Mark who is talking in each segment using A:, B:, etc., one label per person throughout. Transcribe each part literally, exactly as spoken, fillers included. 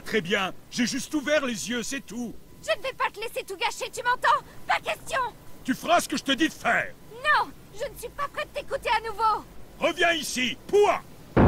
A: très bien. J'ai juste ouvert les yeux, c'est tout.
B: Je ne vais pas te laisser tout gâcher, tu m'entends? Pas question.
A: Tu feras ce que je te dis de faire.
B: Non, je ne suis pas prête de t'écouter à nouveau.
A: Reviens ici, point.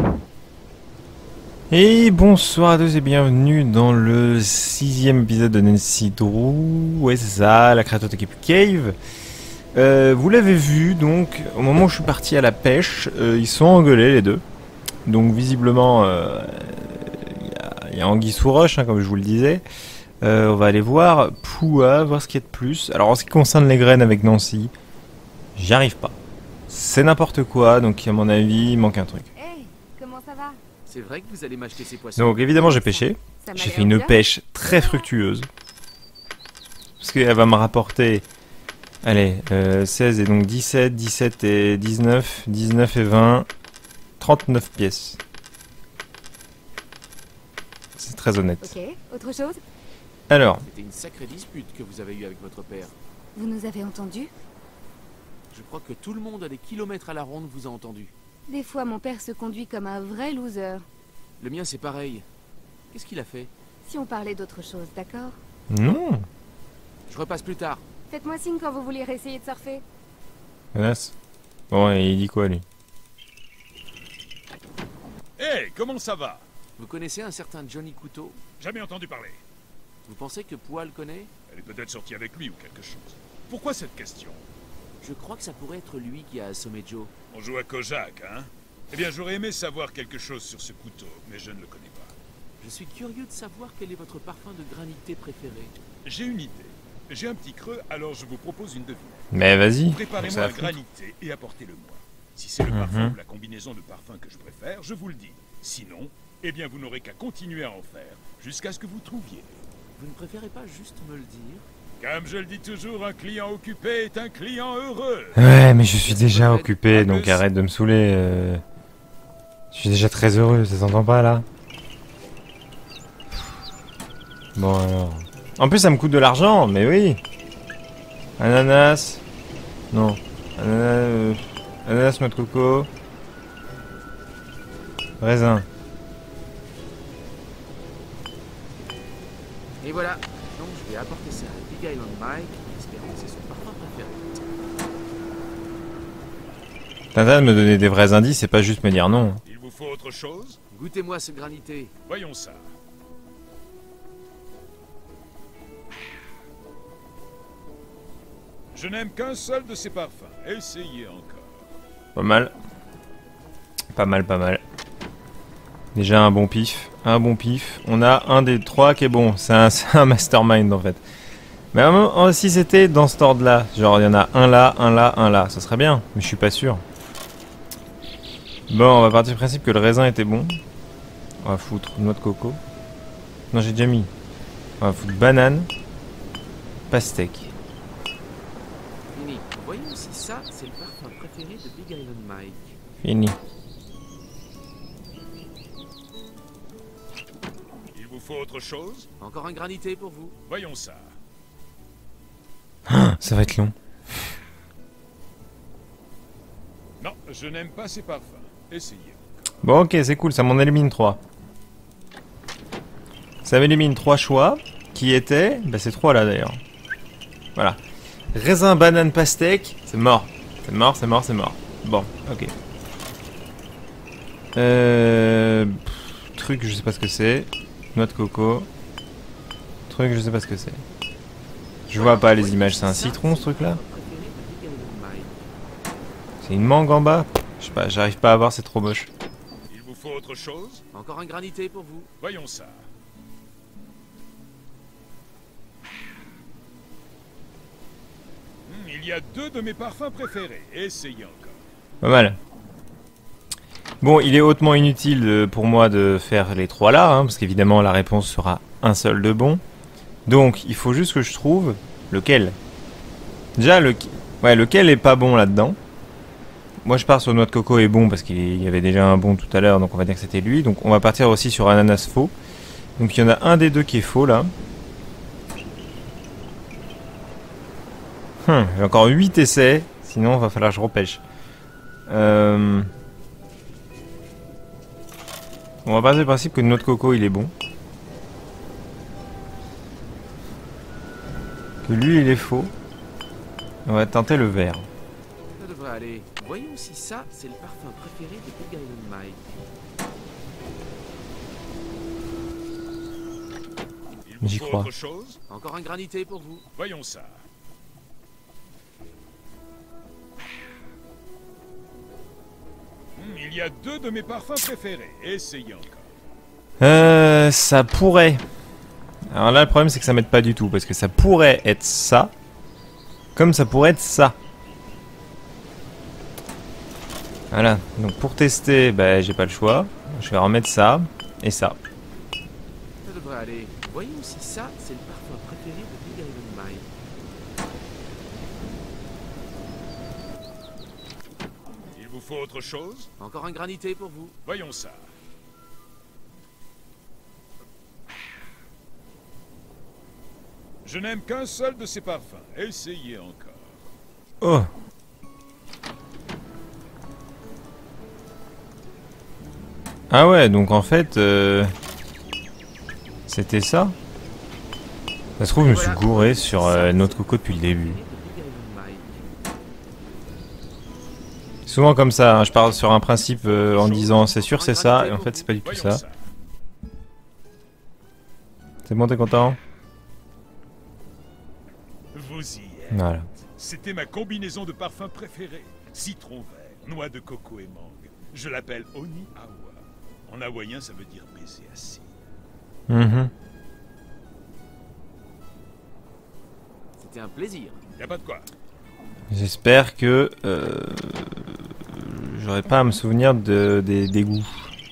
C: Et bonsoir à tous et bienvenue dans le sixième épisode de Nancy Drew. Ouais, c'est ça, la créature d'équipe Cave. Euh, vous l'avez vu, donc, au moment où je suis parti à la pêche, euh, ils sont engueulés les deux. Donc, visiblement, il euh, y, y a anguille sous roche, hein, comme je vous le disais. Euh, on va aller voir Poua, voir ce qu'il y a de plus. Alors, en ce qui concerne les graines avec Nancy, j'y arrive pas. C'est n'importe quoi, donc à mon avis, il manque un truc.
B: Hey, comment ça va?
D: C'est vrai que vous allez m'acheter ces poissons.
C: Donc évidemment j'ai pêché,
B: Ça m'a
C: j'ai
B: l'air
C: fait une
B: bien.
C: pêche très fructueuse. Parce qu'elle va me rapporter, allez, euh, seize et donc dix-sept, dix-sept et dix-neuf, dix-neuf et vingt, trente-neuf pièces. C'est très honnête.
B: Ok, autre chose?
C: Alors,
D: C'était une sacrée dispute que vous avez eue avec votre père.
B: Vous nous avez entendus?
D: Je crois que tout le monde à des kilomètres à la ronde vous a entendu.
B: Des fois, mon père se conduit comme un vrai loser.
D: Le mien c'est pareil. Qu'est-ce qu'il a fait?
B: Si on parlait d'autre chose, d'accord?
C: non,
D: Je repasse plus tard.
B: Faites-moi signe quand vous voulez réessayer de surfer.
C: menace. Bon, et il dit quoi lui?
A: Hé, comment ça va?
D: Vous connaissez un certain Johnny Couteau?
A: Jamais entendu parler.
D: Vous pensez que Poua le connaît?
A: Elle est peut-être sortie avec lui ou quelque chose. Pourquoi cette question?
D: Je crois que ça pourrait être lui qui a assommé Joe.
A: On joue à Kojak, hein? Eh bien, j'aurais aimé savoir quelque chose sur ce couteau, mais je ne le connais pas.
D: Je suis curieux de savoir quel est votre parfum de granité préféré.
A: J'ai une idée. J'ai un petit creux, alors je vous propose une devinette.
C: Mais vas-y, ça
A: Préparez-moi
C: va
A: un
C: foutre.
A: granité et apportez-le-moi. Si c'est le
C: Mhm.
A: parfum ou la combinaison de parfums que je préfère, je vous le dis. Sinon, eh bien, vous n'aurez qu'à continuer à en faire, jusqu'à ce que vous trouviez.
D: Vous ne préférez pas juste me le dire?
A: Comme je le dis toujours, un client occupé est un client heureux.
C: Ouais, mais je suis déjà occupé, donc arrête de me saouler. euh. Je suis déjà très heureux, ça s'entend pas là? Bon alors... En plus ça me coûte de l'argent, mais oui. Ananas. Non. Ananas, euh, ananas, noix de coco. Raisin.
D: Et voilà. Donc je vais apporter ça à Big Island Mike, en espérant que c'est son parfum préféré.
C: Tintin de me donner des vrais indices, c'est pas juste me dire non.
A: Il vous faut autre chose?
D: Goûtez-moi ce granité.
A: Voyons ça. Je n'aime qu'un seul de ces parfums. Essayez encore.
C: Pas mal. Pas mal, pas mal. Déjà un bon pif. Un bon pif. On a un des trois qui est bon. C'est un, c'est un mastermind en fait. Mais euh, si c'était dans cet ordre là, genre il y en a un là, un là, un là, ça serait bien. Mais je suis pas sûr. Bon, on va partir du principe que le raisin était bon. On va foutre noix de coco. Non, j'ai déjà mis. On va foutre banane. Pastèque.
D: Fini. Voyons si ça, c'est le parfum préféré de Big Island Mike.
C: Fini.
A: Il vous faut autre chose?
D: Encore un granité pour vous.
A: Voyons ça.
C: Ça va être long.
A: Non, je n'aime pas ces parfums. Essayez.
C: Bon, ok, c'est cool, ça m'en élimine trois. Ça m'élimine trois choix, qui étaient... Bah, ces trois là d'ailleurs. Voilà. Raisin, banane, pastèque, c'est mort. C'est mort, c'est mort, c'est mort. Bon, ok. Euh... pff, truc, je sais pas ce que c'est. Noix de coco. Truc, je sais pas ce que c'est. Je vois pas les images, c'est un citron ce truc là?
D: Préféré de Big Island Mike.
C: C'est une mangue en bas? Je sais pas, j'arrive pas à voir, c'est trop moche.
A: Il vous faut autre chose?
D: Encore un granité pour vous.
A: Voyons ça. Hmm, il y a deux de mes parfums préférés. Essayez encore.
C: Pas mal. Bon, il est hautement inutile de- pour moi de faire les trois là, hein, parce qu'évidemment la réponse sera un seul de bon. Donc, il faut juste que je trouve lequel. Déjà, le... ouais, lequel est pas bon là-dedans. Moi, je pars sur noix de coco est bon, parce qu'il y avait déjà un bon tout à l'heure, donc on va dire que c'était lui. Donc, on va partir aussi sur ananas faux. Donc, il y en a un des deux qui est faux, là. Hum, j'ai encore huit essais, sinon il va falloir que je repêche. Euh... On va partir du principe que notre coco il est bon. que lui il est faux. On va tenter le vert.
D: Ça devrait aller. Voyons si ça, c'est le parfum préféré de Big Island Mike.
A: Il vous
C: J'y
A: faut
C: crois.
A: autre chose?
D: Encore un granité pour vous.
A: Voyons ça. Hmm, il y a deux de mes parfums préférés. Essayez encore.
C: Euh, ça pourrait. Alors là, le problème, c'est que ça m'aide pas du tout. Parce que ça pourrait être ça. Comme ça pourrait être ça. Voilà. Donc pour tester, bah, j'ai pas le choix. Je vais remettre ça. Et ça.
D: Ça devrait aller. Voyons si ça, c'est le parfum préféré de Big Island Mike.
A: Il vous faut autre chose?
D: Encore un granité pour vous.
A: Voyons ça. Je n'aime qu'un seul de ces parfums. Essayez encore.
C: Oh. Ah ouais, donc en fait... Euh... C'était ça? Ça se trouve, je me suis gouré sur euh, notre coco depuis le début. Souvent comme ça, hein, je pars sur un principe euh, en disant c'est sûr c'est ça, et en fait c'est pas du tout
A: Voyons
C: ça. C'est bon, t'es content?
A: Vous y êtes.
C: Voilà.
A: C'était ma combinaison de parfums préférée. Citron vert, noix de coco et mangue. Je l'appelle Oni Awa. En hawaïen, ça veut dire baiser assis.
C: Mhm.
D: C'était un plaisir.
A: Y a pas de quoi.
C: J'espère que euh, j'aurai pas à me souvenir de, des, des goûts.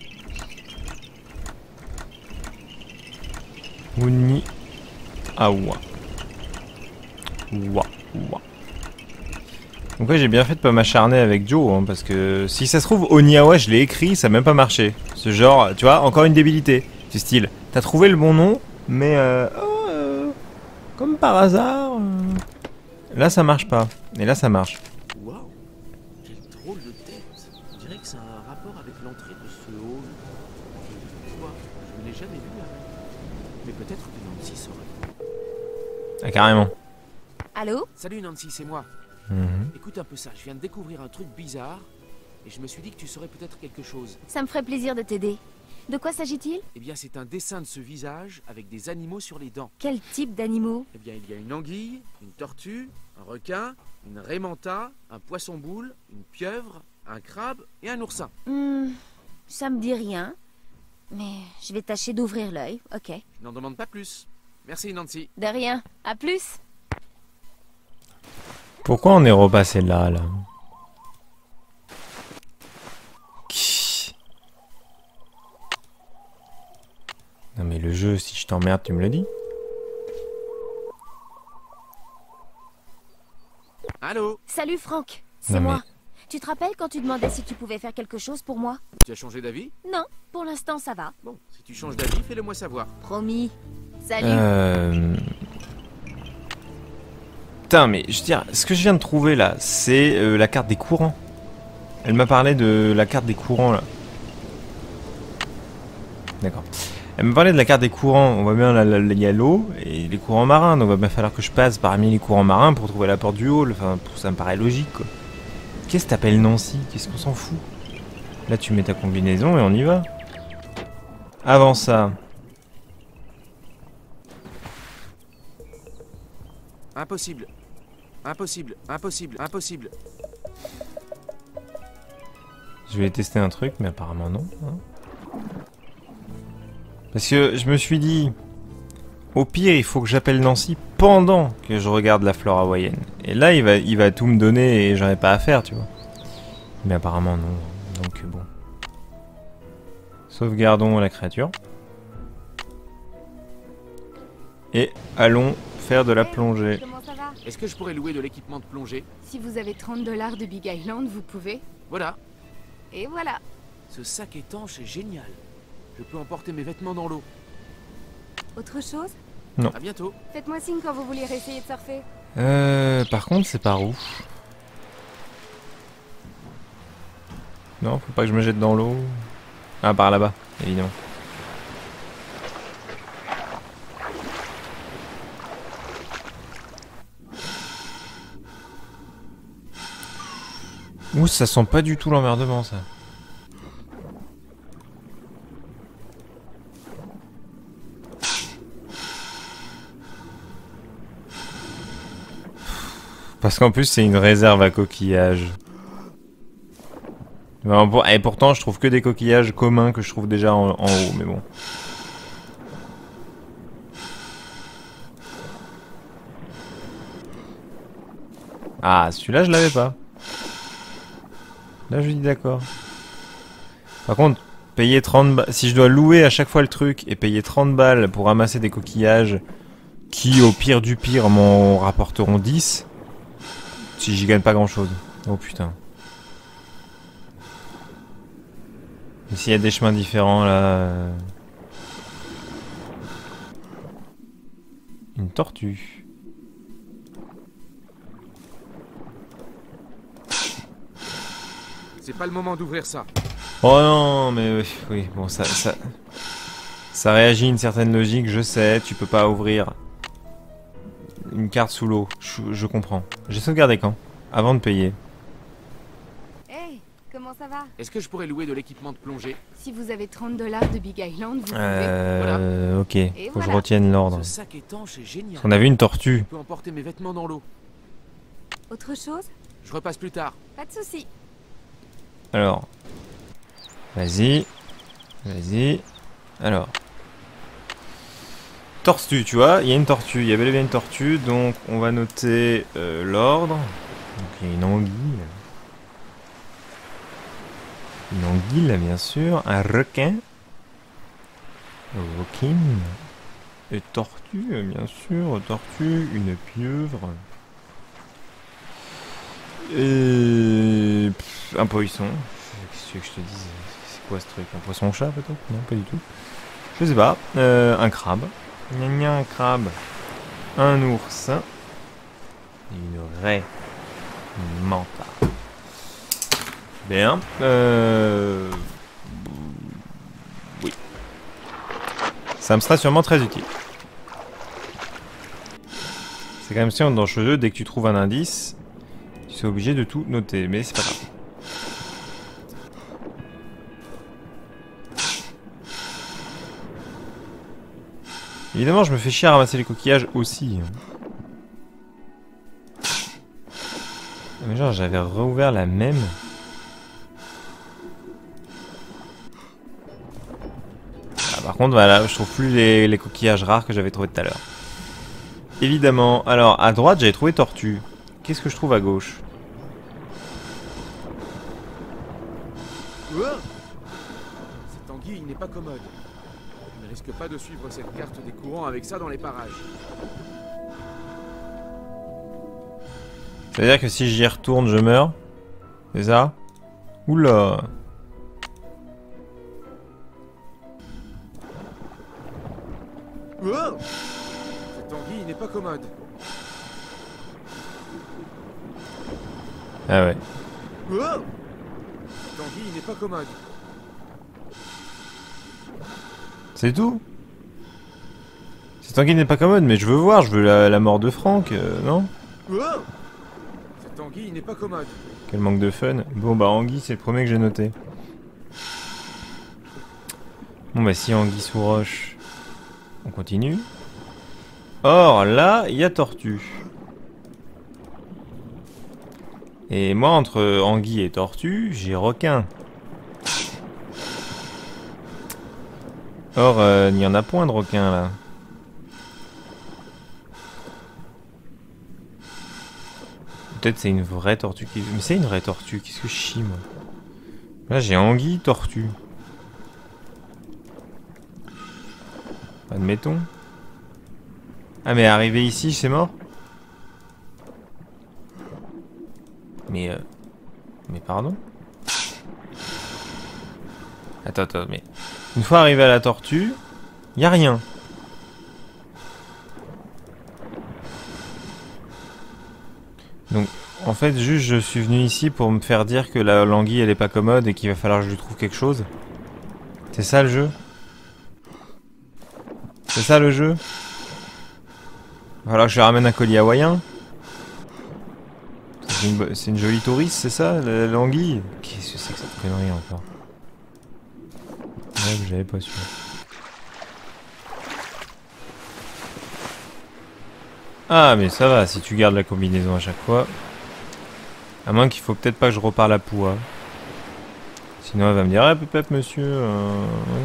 C: Uni Awa. Ouah, ouah. Donc ouais, j'ai bien fait de pas m'acharner avec Joe, hein, parce que si ça se trouve, Oniawa, je l'ai écrit, ça a même pas marché. Ce genre, tu vois, encore une débilité. Du style, t'as trouvé le bon nom, mais euh, oh, euh, comme par hasard, euh, là ça marche pas. Et là ça marche.
D: Waouh, quel drôle de tête. On dirait que ça a un rapport avec l'entrée de ce hall. Quoi, je ne l'ai jamais vu avant. Mais peut-être que Nancy saurait.
C: Ah, carrément.
B: Allô?
D: Salut Nancy, c'est moi.
C: Mhm.
D: Écoute un peu ça, je viens de découvrir un truc bizarre et je me suis dit que tu saurais peut-être quelque chose.
B: Ça me ferait plaisir de t'aider. De quoi s'agit-il?
D: Eh bien, c'est un dessin de ce visage avec des animaux sur les dents.
B: Quel type d'animaux?
D: Eh bien, il y a une anguille, une tortue, un requin, une raimanta, un poisson-boule, une pieuvre, un crabe et un oursin.
B: Hmm, ça me dit rien. Mais je vais tâcher d'ouvrir l'œil, ok.
D: Je n'en demande pas plus. Merci Nancy.
B: De rien, à plus.
C: Pourquoi on est repassé là, là? Qui- Non mais le jeu, si je t'emmerde, tu me le dis.
D: Allô?
B: Salut Franck, c'est
C: Non, mais-
B: moi. Tu te rappelles quand tu demandais si tu pouvais faire quelque chose pour moi?
D: Tu as changé d'avis?
B: Non, pour l'instant ça va.
D: Bon, si tu changes d'avis, fais-le moi savoir.
B: Promis. Salut.
C: Euh... Putain, mais je veux dire, ce que je viens de trouver là, c'est euh, la carte des courants. Elle m'a parlé de la carte des courants là. D'accord. Elle m'a parlé de la carte des courants. On voit bien là, là, il y a l'eau et les courants marins. Donc il va bien falloir que je passe parmi les courants marins pour trouver la porte du hall. Enfin, ça me paraît logique quoi. Qu'est-ce que t'appelles Nancy? Qu'est-ce qu'on s'en fout? Là, tu mets ta combinaison et on y va. Avant ça.
D: Impossible. Impossible. Impossible. Impossible.
C: Je vais tester un truc, mais apparemment non. Hein. Parce que je me suis dit, au pire, il faut que j'appelle Nancy pendant que je regarde la flore hawaïenne. Et là, il va, il va tout me donner et j'en ai pas à faire, tu vois. Mais apparemment non. Donc bon. Sauvegardons la créature. Et allons faire de la
B: Hey,
C: plongée.
B: Comment ça va?
D: Est-ce que je pourrais louer de l'équipement de plongée?
B: Si vous avez trente dollars de Big Island, vous pouvez.
D: Voilà.
B: Et voilà.
D: Ce sac étanche est génial. Je peux emporter mes vêtements dans l'eau.
B: Autre chose?
D: À bientôt.
B: Faites-moi signe quand vous voulez essayer de surfer.
C: Euh, par contre, c'est par où? Non, faut pas que je me jette dans l'eau. Ah, par là-bas, évidemment. Ouh, ça sent pas du tout l'emmerdement, ça. Parce qu'en plus, c'est une réserve à coquillages. Et pourtant, je trouve que des coquillages communs que je trouve déjà en, en haut, mais bon. Ah, celui-là, je l'avais pas. Là, je dis d'accord. Par contre, payer trente balles... Si je dois louer à chaque fois le truc et payer trente balles pour ramasser des coquillages qui, au pire du pire, m'en rapporteront dix, si j'y gagne pas grand-chose. Oh putain. Et s'il y a des chemins différents, là... Euh... Une tortue.
D: C'est pas le moment d'ouvrir ça.
C: Oh non, mais oui, oui, bon, ça, ça... Ça réagit à une certaine logique, je sais, tu peux pas ouvrir une carte sous l'eau, je, je comprends. J'ai sauvegardé quand? Avant de payer.
E: Hey, comment ça va?
D: Est-ce que je pourrais louer de l'équipement de plongée?
E: Si vous avez trente dollars de Big Island, vous pouvez...
C: Euh...
D: Voilà.
C: Ok,
E: Et
C: faut que
E: voilà.
C: je retienne l'ordre.
D: Ce sac étanche est génial.
C: On a vu une tortue.
D: Je peux emporter mes vêtements dans l'eau.
E: Autre chose?
D: Je repasse plus tard.
E: Pas de soucis.
C: Alors... Vas-y. Vas-y. Alors... Tortue, tu vois, il y a une tortue, il y a bel et bien une tortue, donc on va noter euh, l'ordre. Donc il y a une anguille. Une anguille, là, bien sûr. Un requin. Un requin. Et tortue, bien sûr. Tortue, une pieuvre. Et... Pff, un poisson. Qu'est-ce que tu veux que je te dise? C'est quoi ce truc? Un poisson-chat peut-être? Non, pas du tout. Je sais pas. Euh, un crabe. Gna gna, un crabe. Un ours. Une raie. Une manta. Bien. Euh... Oui. Ça me sera sûrement très utile. C'est quand même sûr dans ce jeu, dès que tu trouves un indice, tu es obligé de tout noter. Mais c'est pas grave. Évidemment, je me fais chier à ramasser les coquillages aussi. Mais genre, j'avais rouvert la même. Ah, par contre, voilà, je trouve plus les, les coquillages rares que j'avais trouvé tout à l'heure. Évidemment. Alors, à droite, j'avais trouvé tortue. Qu'est-ce que je trouve à gauche?
D: Cette anguille n'est pas commode. Ne risque pas de suivre cette carte des courants avec ça dans les parages.
C: Ça veut dire que si j'y retourne, je meurs? C'est ça? Oula!
D: Cette anguille n'est pas commode.
C: Ah ouais.
D: Cette anguille n'est pas commode.
C: C'est tout? Cette anguille n'est pas commode, mais je veux voir, je veux la, la mort de Franck, euh, non?
D: Cette anguille n'est pas commode.
C: Quel manque de fun. Bon bah anguille, c'est le premier que j'ai noté. Bon bah si anguille sous roche, on continue. Or là, il y a tortue. Et moi, entre anguille et tortue, j'ai requin. Or, euh, il n'y en a point de requin là. Peut-être c'est une vraie tortue qui... Mais c'est une vraie tortue, qu'est-ce que je chie moi? Là j'ai anguille, tortue. Admettons. Ah mais arrivé ici, c'est mort? Mais euh... Mais pardon? Attends, attends, mais... Une fois arrivé à la tortue, y a rien. Donc, en fait, juste je suis venu ici pour me faire dire que la languille elle est pas commode et qu'il va falloir que je lui trouve quelque chose. C'est ça le jeu? C'est ça le jeu? Il va falloir que je lui ramène un colis hawaïen? C'est une, c'est une jolie touriste, c'est ça, la, la anguille? Qu'est-ce que c'est que cette connerie encore? Ouais, j'avais pas su. Ah, mais ça va, si tu gardes la combinaison à chaque fois. À moins qu'il faut peut-être pas que je reparle à Poua. Sinon, elle va me dire, ah, peut-être, monsieur. Euh...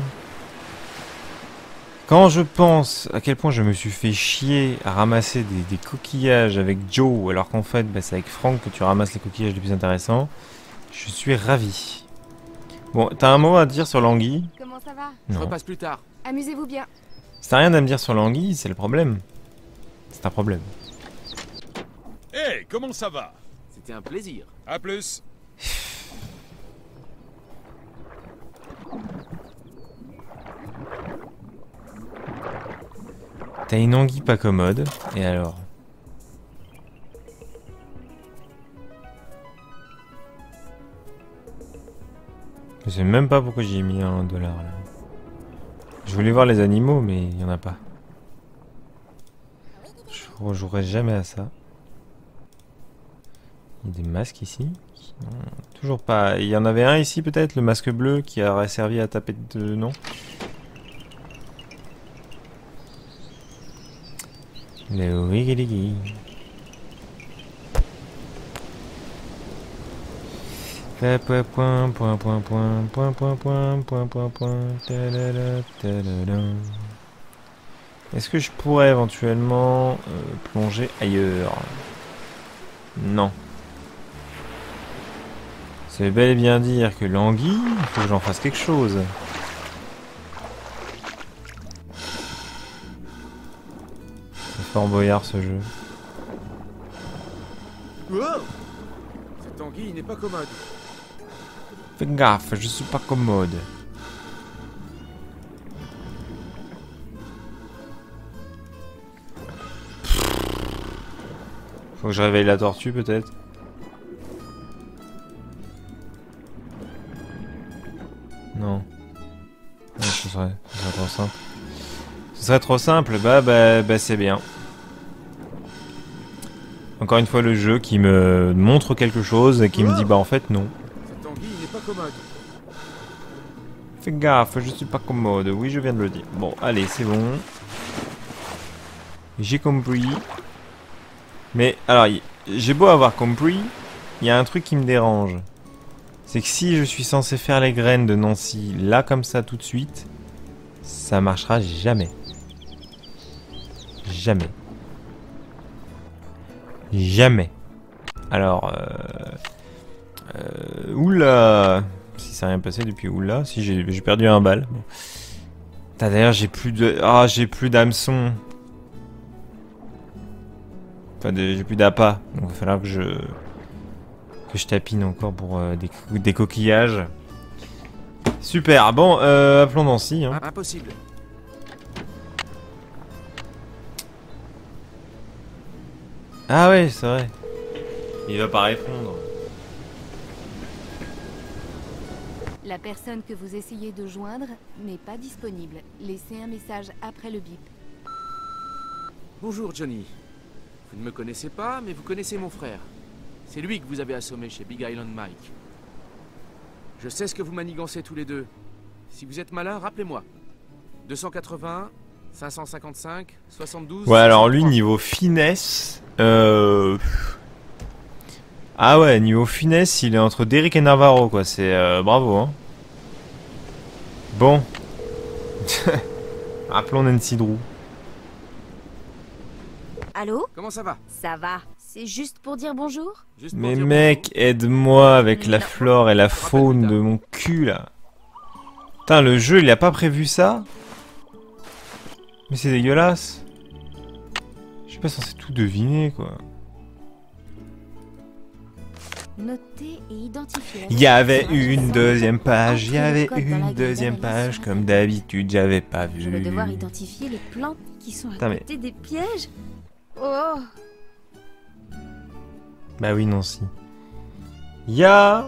C: Quand je pense à quel point je me suis fait chier à ramasser des, des coquillages avec Joe, alors qu'en fait, bah, c'est avec Frank que tu ramasses les coquillages les plus intéressants, je suis ravi. Bon, t'as un mot à dire sur l'anguille?
E: Comment ça va?
D: Je
C: Non.
D: repasse plus tard.
E: Amusez-vous bien.
C: Si t'as rien à me dire sur l'anguille, c'est le problème. C'est un problème.
A: Hé, hey, comment ça va?
D: C'était un plaisir.
A: À plus.
C: T'as une anguille pas commode, et alors? Je sais même pas pourquoi j'ai mis un dollar là. Je voulais voir les animaux, mais il y en a pas. Je rejouerai jamais à ça. Il y a des masques ici. Non, toujours pas. Il y en avait un ici peut-être, le masque bleu qui aurait servi à taper de nom. Le wiggy. Point point point point point point point point point point point. Est-ce que je pourrais éventuellement euh, plonger ailleurs? Non. Ça veut bel et bien dire que l'anguille, il faut que j'en fasse quelque chose. C'est fort boyard ce jeu.
D: Wow, cette anguille n'est pas commode.
C: Fais gaffe, je suis pas commode. Faut que je réveille la tortue peut-être. Non. Ouais, ce serait, ce serait trop simple. Ce serait trop simple, bah bah, bah c'est bien. Encore une fois le jeu qui me montre quelque chose et qui me dit bah en fait non.
D: Cette anguille n'est pas commode.
C: Fais gaffe, je suis pas commode. Oui, je viens de le dire. Bon, allez, c'est bon. J'ai compris. Mais, alors, j'ai beau avoir compris, il y a un truc qui me dérange. C'est que si je suis censé faire les graines de Nancy, là, comme ça, tout de suite, ça marchera jamais. Jamais. Jamais. Alors, euh... euh oula... Si ça n'a rien passé depuis oula, si j'ai perdu un bal. Bon. D'ailleurs j'ai plus de... Ah, j'ai plus d'hameçon. Enfin de... j'ai plus d'appât. Donc il va falloir que je... Que je tapine encore pour euh, des, des coquillages. Super, bon, euh, appelons Nancy. Hein.
D: Impossible.
C: Ah ouais, c'est vrai. Il va pas répondre.
E: La personne que vous essayez de joindre n'est pas disponible. Laissez un message après le bip.
D: Bonjour Johnny. Vous ne me connaissez pas, mais vous connaissez mon frère. C'est lui que vous avez assommé chez Big Island Mike. Je sais ce que vous manigancez tous les deux. Si vous êtes malin, rappelez-moi. deux cent quatre-vingts, cinq cent cinquante-cinq, soixante-douze...
C: Ouais, alors lui, niveau finesse... Euh... Ah ouais, niveau finesse, il est entre Derek et Navarro, quoi. C'est... Euh, bravo, hein. Bon. Appelons Nancy Drew.
B: Allô?
D: Comment ça va?
B: Ça va. C'est juste pour dire bonjour?
D: Juste pour
C: Mais
D: dire
C: mec, aide-moi avec la
B: Non.
C: flore et la faune de mon cul, là. Putain, le jeu, il a pas prévu ça? Mais c'est dégueulasse. Je suis pas censé tout deviner, quoi.
B: Noter et identifier.
C: Il y avait une deuxième page, il y avait une deuxième page, comme d'habitude, j'avais pas
B: Je vais
C: vu.
B: devoir identifier les plantes qui sont à
C: Putain, mais-
B: côté des pièges. Oh!
C: Bah oui, non, si. Il y a...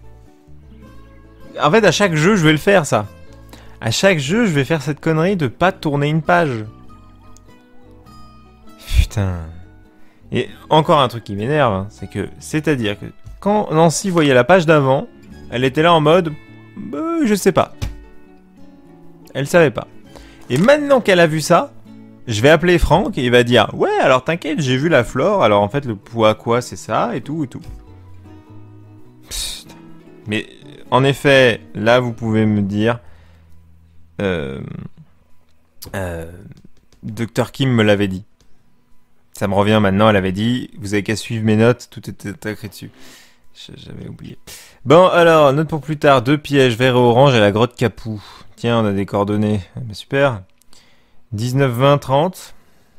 C: En fait, à chaque jeu, je vais le faire, ça. À chaque jeu, je vais faire cette connerie de pas tourner une page. Putain. Et encore un truc qui m'énerve, hein, c'est que, c'est-à-dire que quand Nancy voyait la page d'avant, elle était là en mode, bah, je sais pas. Elle savait pas. Et maintenant qu'elle a vu ça, je vais appeler Franck et il va dire, ouais, alors t'inquiète, j'ai vu la flore, alors en fait le poids quoi c'est ça et tout et tout. Psst. Mais en effet, là vous pouvez me dire, euh, euh, docteur Kim me l'avait dit. Ça me revient maintenant, elle avait dit, vous avez qu'à suivre mes notes, tout était écrit dessus. J'avais oublié. Bon, alors, note pour plus tard, deux pièges, vert et orange à la grotte Capou. Tiens, on a des coordonnées. Bah, super. dix-neuf, vingt, trente.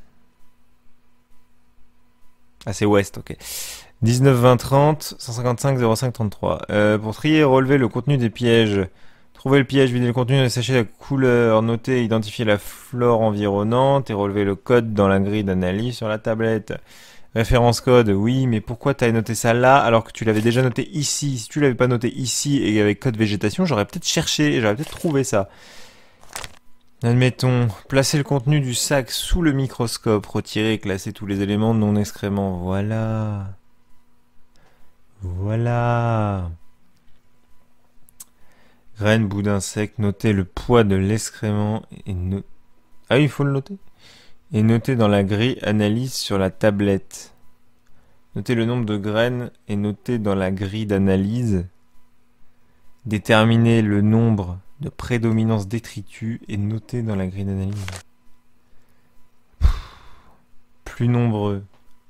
C: Ah, c'est ouest, ok. dix-neuf, vingt, trente, cent cinquante-cinq, zéro cinq, trente-trois. Euh, pour trier et relever le contenu des pièges, trouver le piège, vider le contenu, dessécher la couleur, noter, identifier la flore environnante et relever le code dans la grille d'analyse sur la tablette. Référence code, oui, mais pourquoi t'as noté ça là alors que tu l'avais déjà noté ici? Si tu l'avais pas noté ici et avec code végétation, j'aurais peut-être cherché, j'aurais peut-être trouvé ça. Admettons, placer le contenu du sac sous le microscope, retirer et classer tous les éléments non excréments. Voilà. Voilà. Graines, bout d'insecte, noter le poids de l'excrément et no... Ah oui, il faut le noter. Et noter dans la grille analyse sur la tablette. Noter le nombre de graines et noter dans la grille d'analyse. Déterminer le nombre de prédominance détritus et noter dans la grille d'analyse. Plus nombreux.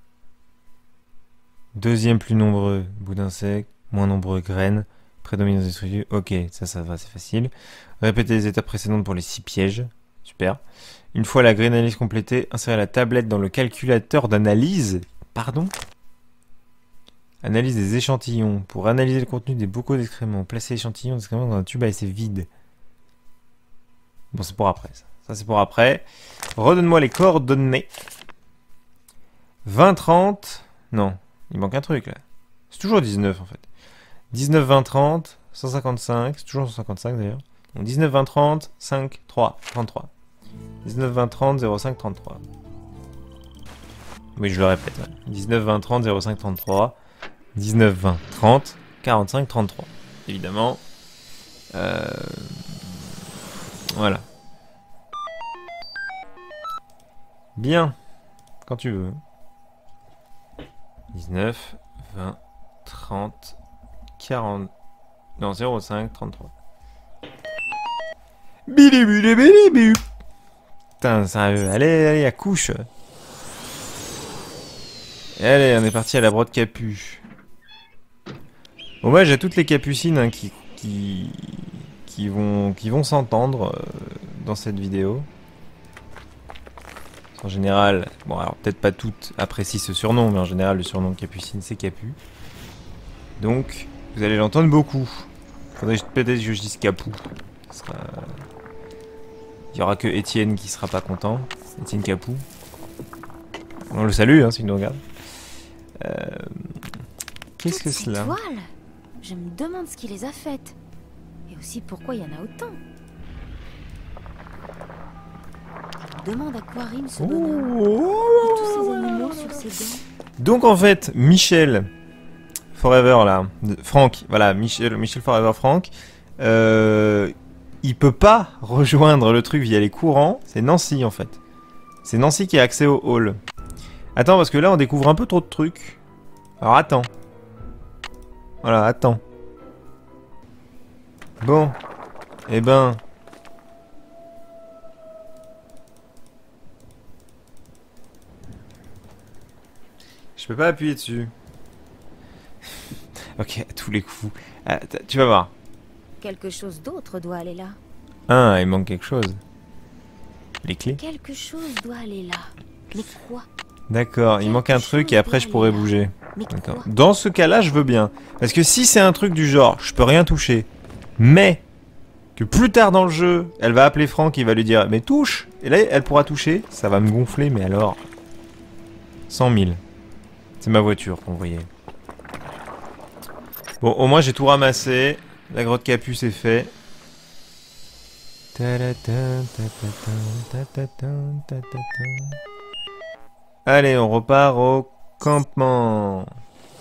C: Deuxième plus nombreux, bout d'insecte, moins nombreux graines, prédominance détritus. Ok, ça, ça va, c'est facile. Répéter les étapes précédentes pour les six pièges. Super. Une fois la grille d'analyse complétée, insérez la tablette dans le calculateur d'analyse. Pardon ? Analyse des échantillons. Pour analyser le contenu des bocaux d'excréments, placez l'échantillon d'excréments dans un tube à essai vide. Bon, c'est pour après, ça. Ça, c'est pour après. Redonne-moi les coordonnées. vingt, trente... Non, il manque un truc, là. C'est toujours dix-neuf, en fait. dix-neuf, vingt, trente, cent cinquante-cinq. C'est toujours cent cinquante-cinq, d'ailleurs. Donc dix-neuf, vingt, trente, cinq, trois, trente-trois. dix-neuf, vingt, trente, zéro cinq, trente-trois. Oui, je le répète. Ouais. dix-neuf, vingt, trente, zéro cinq, trente-trois. dix-neuf, vingt, trente, quarante-cinq, trente-trois. Évidemment. Euh... Voilà. Bien. Quand tu veux. dix-neuf, vingt, trente, quarante... Non, zéro cinq, trente-trois. Bili bili bili bili. Putain, sérieux. Allez, allez, à couche. Et allez, on est parti à la brotte Capu. Hommage à toutes les capucines hein, qui, qui, qui vont, qui vont s'entendre euh, dans cette vidéo. En général, bon alors peut-être pas toutes apprécient ce surnom, mais en général le surnom de Capucine c'est Capu. Donc vous allez l'entendre beaucoup. Faudrait peut-être que je dise Capou. Ce sera... Il y aura que Étienne qui sera pas content. Étienne Capou. On le salue hein, s'il nous regarde. Euh... Qu'est-ce que
B: Toutes ces
C: cela?
B: toiles, je me demande ce qui les a faites. Et aussi pourquoi il y en a autant. Je me demande à quoi rime ce bonhomme. Et tous ces animaux sur ses dents.
C: Donc en fait, Michel Forever là, de- Franck, voilà, Michel, Michel Forever Franck, euh, il peut pas rejoindre le truc via les courants, c'est Nancy en fait. C'est Nancy qui a accès au hall. Attends, parce que là on découvre un peu trop de trucs. Alors attends. Voilà, attends. Bon. Eh ben... Je peux pas appuyer dessus. Ok, à tous les coups. Ah, t- tu vas voir.
B: Quelque chose d'autre doit aller là.
C: Ah, il manque quelque chose. Les clés.
B: Quelque chose doit aller là. Mais quoi?
C: D'accord, il manque un truc et après je pourrais bouger.
B: Mais
C: D'accord.
B: quoi?
C: Dans ce cas-là, je veux bien. Parce que si c'est un truc du genre, je peux rien toucher, mais que plus tard dans le jeu, elle va appeler Franck et il va lui dire, mais touche. Et là, elle pourra toucher. Ça va me gonfler, mais alors... cent mille. C'est ma voiture qu'on voyait. Bon, au moins j'ai tout ramassé. La grotte Capu c'est fait. Allez, on repart au campement.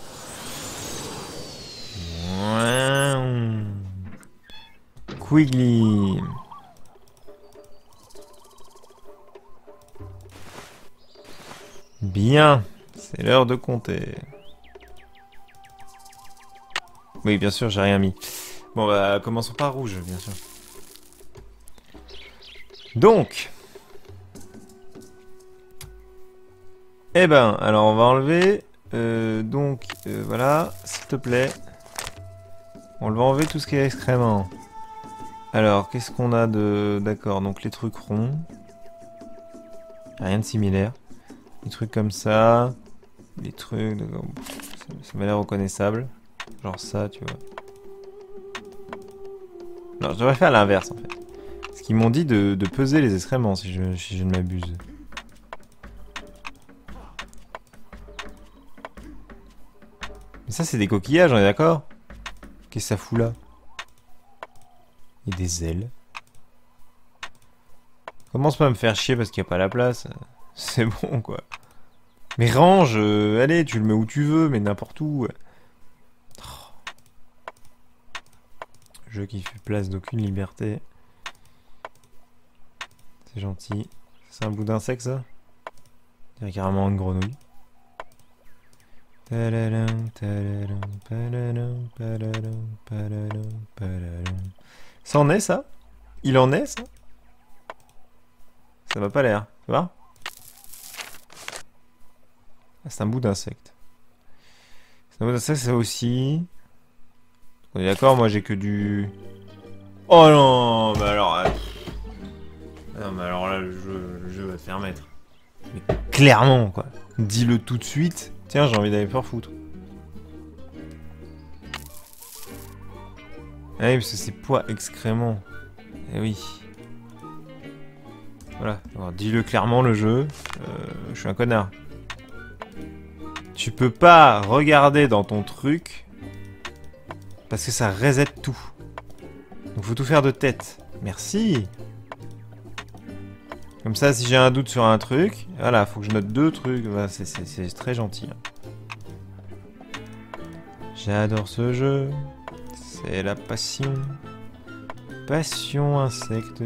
C: Quigley. Bien, c'est l'heure de compter. Oui, bien sûr, j'ai rien mis. Bon, bah, commençons par rouge, bien sûr. Donc. Eh ben, alors on va enlever. Euh, donc, euh, voilà, s'il te plaît. On va enlever tout ce qui est excrément. Alors, qu'est-ce qu'on a de... D'accord, donc les trucs ronds. Rien de similaire. Des trucs comme ça. Des trucs... De... Ça, ça m'a l'air reconnaissable. Genre ça, tu vois. Non, je devrais faire l'inverse, en fait. Parce qu'ils m'ont dit de, de peser les excréments, si je, si je ne m'abuse. Mais ça, c'est des coquillages, on est d'accord? Qu'est-ce que ça fout là? Il y a des ailes. Commence pas à me faire chier parce qu'il n'y a pas la place. C'est bon, quoi. Mais range, euh, allez, tu le mets où tu veux, mais n'importe où. Oh. Jeu qui fait place d'aucune liberté. C'est gentil. C'est un bout d'insecte, ça? On dirait carrément une grenouille. Ça en est, ça? Il en est, ça? Ça m'a pas l'air, tu vois? Ah, c'est un bout d'insecte. C'est un bout d'insecte, ça aussi. On est d'accord, moi j'ai que du... Oh non, bah alors... Euh... Non, mais alors là, le jeu, le jeu va te faire mettre. Mais clairement, quoi. Dis-le tout de suite. Tiens, j'ai envie d'aller faire foutre. Ah oui, parce que c'est poids excrément. Eh oui. Voilà. Alors, dis-le clairement, le jeu. Euh, je suis un connard. Tu peux pas regarder dans ton truc parce que ça reset tout. Donc faut tout faire de tête. Merci. Comme ça, si j'ai un doute sur un truc, voilà, faut que je note deux trucs. Voilà, c'est très gentil. J'adore ce jeu. C'est la passion. Passion insecte.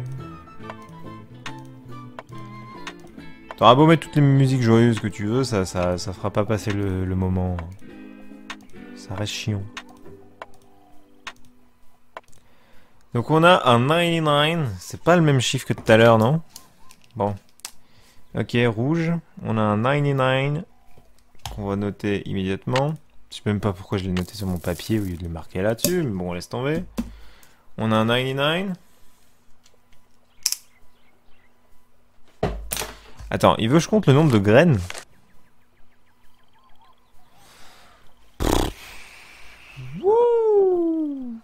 C: T'auras beau mettre toutes les musiques joyeuses que tu veux, ça, ça, ça fera pas passer le, le moment. Ça reste chiant. Donc on a un quatre-vingt-dix-neuf. C'est pas le même chiffre que tout à l'heure, non? Bon. Ok, rouge. On a un quatre-vingt-dix-neuf qu'on va noter immédiatement. Je sais même pas pourquoi je l'ai noté sur mon papier au lieu de le marquer là-dessus, mais bon, laisse tomber. On a un quatre-vingt-dix-neuf. Attends, il veut que je compte le nombre de graines? Wouh.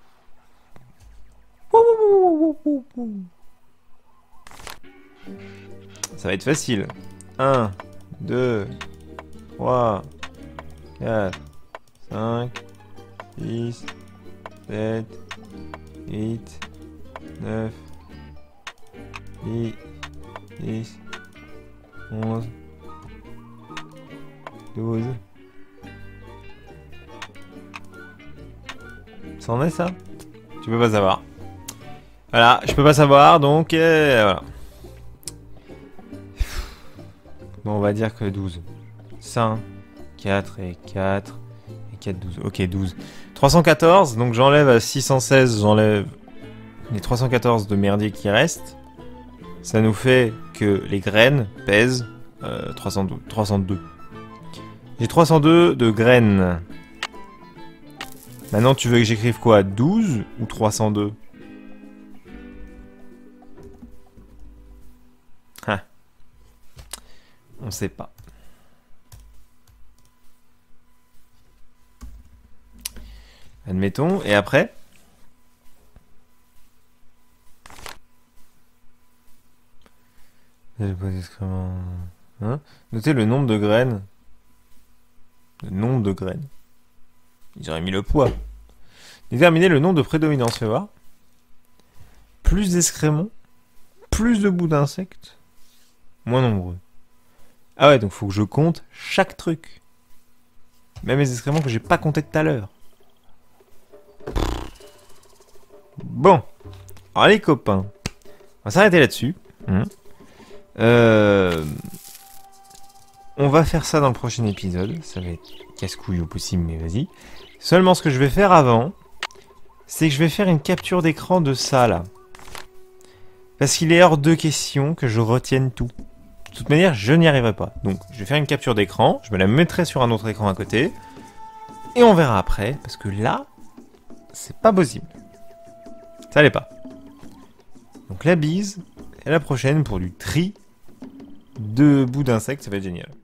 C: Ça va être facile. un, deux, trois, quatre, cinq, six, sept, huit, neuf, dix, dix, onze, douze. Ça en est, ça? Tu peux pas savoir. Voilà, je peux pas savoir, donc euh, voilà. Bon, on va dire que douze. cinq, quatre et quatre. Et quatre, douze. Ok, douze. trois cent quatorze, donc j'enlève à six cent seize, j'enlève les trois cent quatorze de merdier qui restent. Ça nous fait que les graines pèsent euh, trois cent douze, trois cent deux. J'ai trois cent deux de graines. Maintenant, tu veux que j'écrive quoi? douze ou trois cent deux? Ah. On sait pas. Admettons. Et après? Hein? Notez le nombre de graines. Le nombre de graines. Ils auraient mis le poids. Déterminer le nombre de prédominance. Fais voir. Plus d'excréments. Plus de bouts d'insectes. Moins nombreux. Ah ouais, donc faut que je compte chaque truc. Même les excréments que j'ai pas compté tout à l'heure. Bon. Alors les copains, on va s'arrêter là-dessus. Hum. Euh... On va faire ça dans le prochain épisode. Ça va être casse-couille au possible, mais vas-y. Seulement ce que je vais faire avant, c'est que je vais faire une capture d'écran de ça là. Parce qu'il est hors de question que je retienne tout. De toute manière, je n'y arriverai pas. Donc, je vais faire une capture d'écran, je me la mettrai sur un autre écran à côté, et on verra après, parce que là, c'est pas possible. Ça l'est pas. Donc la bise, et à la prochaine pour du tri de bouts d'insectes, ça va être génial.